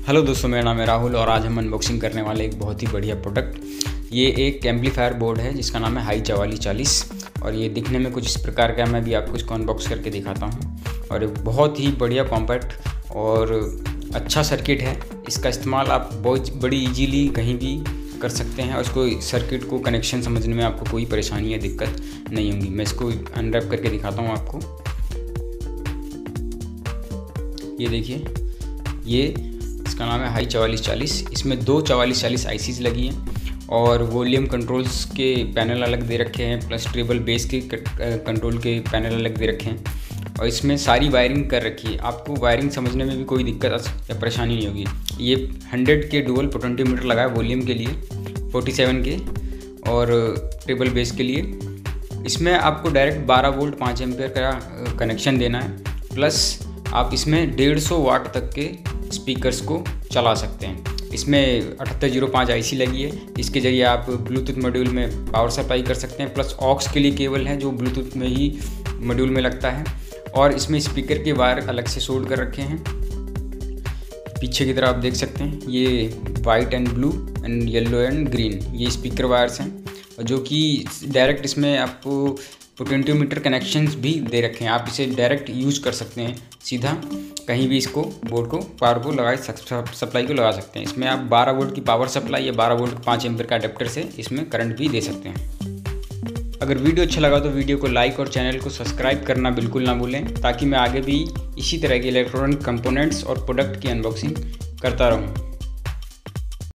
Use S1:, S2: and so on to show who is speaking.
S1: Hello दोस्तों, मेरा नाम है राहुल और आज हम अनबॉक्सिंग करने वाले एक बहुत ही बढ़िया प्रोडक्ट। ये एक एम्पलीफायर बोर्ड है जिसका नाम है हाई 4440 और ये दिखने में कुछ इस प्रकार का है। मैं भी आपको इसको अनबॉक्स करके दिखाता हूँ। और एक बहुत ही बढ़िया कॉम्पैक्ट और अच्छा सर्किट है। इसका इस्तेमाल आप बहुत बड़ी इजीली कहीं भी कर सकते हैं और इसको सर्किट को कनेक्शन समझने में आपको कोई परेशानी या दिक्कत नहीं होगी। मैं इसको अनरैप करके दिखाता हूँ आपको। ये देखिए, ये इसका नाम है हाई 4440। इसमें दो 4440 आईसीज लगी हैं और वॉल्यूम कंट्रोल्स के पैनल अलग दे रखे हैं, प्लस ट्रिपल बेस के कंट्रोल के पैनल अलग दे रखे हैं और इसमें सारी वायरिंग कर रखी है। आपको वायरिंग समझने में भी कोई दिक्कत या परेशानी नहीं होगी। ये 100 के डुअल पोटेंशियोमीटर लगा है वॉल्यूम के लिए, 47 के और ट्रिपल बेस के लिए। इसमें आपको डायरेक्ट 12 वोल्ट 5 एम्पियर का कनेक्शन देना है, प्लस आप इसमें 150 वाट तक के स्पीकर्स को चला सकते हैं। इसमें 7805 आईसी लगी है। इसके ज़रिए आप ब्लूटूथ मॉड्यूल में पावर सप्लाई कर सकते हैं, प्लस ऑक्स के लिए केबल है जो ब्लूटूथ में ही मॉड्यूल में लगता है। और इसमें स्पीकर के वायर अलग से सोल्ड कर रखे हैं। पीछे की तरफ आप देख सकते हैं, ये white and blue and yellow and green ये स्पीकर वायर्स हैं जो कि डायरेक्ट इसमें आपको पोटेंशियोमीटर कनेक्शंस भी दे रखे हैं। आप इसे डायरेक्ट यूज कर सकते हैं, सीधा कहीं भी इसको बोर्ड को पावर को लगा सप्लाई को लगा सकते हैं। इसमें आप 12 वोल्ट की पावर सप्लाई या 12 वोल्ट 5 एम्पियर का अडेप्टर से इसमें करंट भी दे सकते हैं। अगर वीडियो अच्छा लगा तो वीडियो को लाइक और चैनल को सब्सक्राइब करना बिल्कुल ना भूलें, ताकि मैं आगे भी इसी तरह के इलेक्ट्रॉनिक कंपोनेंट्स और प्रोडक्ट की अनबॉक्सिंग करता रहूँ।